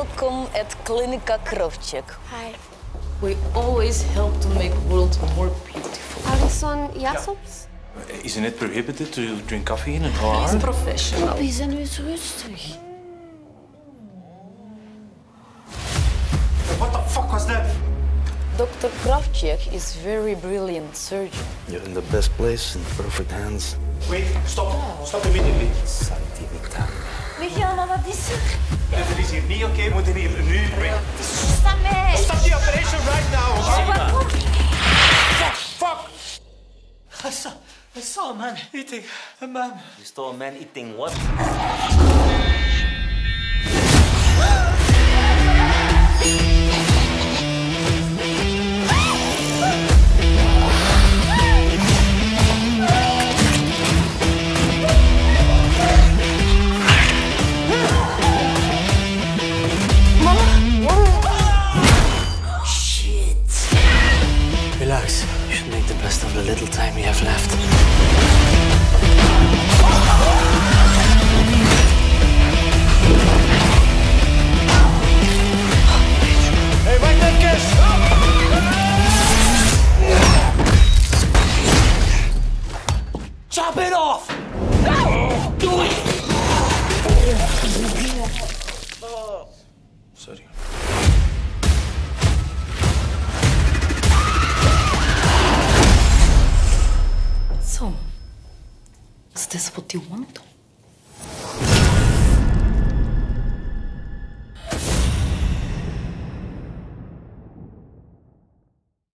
Welkom at Klinika Krovček. Hi. We always help to make the world more beautiful. Alison, ja soms? Isn't it prohibited to drink coffee in an OR? He's professional. We zijn nu eens rustig. What the fuck was that? Dr. Krovček is very brilliant surgeon. You're in the best place, in perfect hands. Wait, stop. Stop immediately. Santimita. Weet je allemaal wat is er? Dit is hier niet oké. We moeten hier nu weg. Sta mij! Stop the operation right now, okay? Fuck! I saw a man eating a man. You saw a man eating what?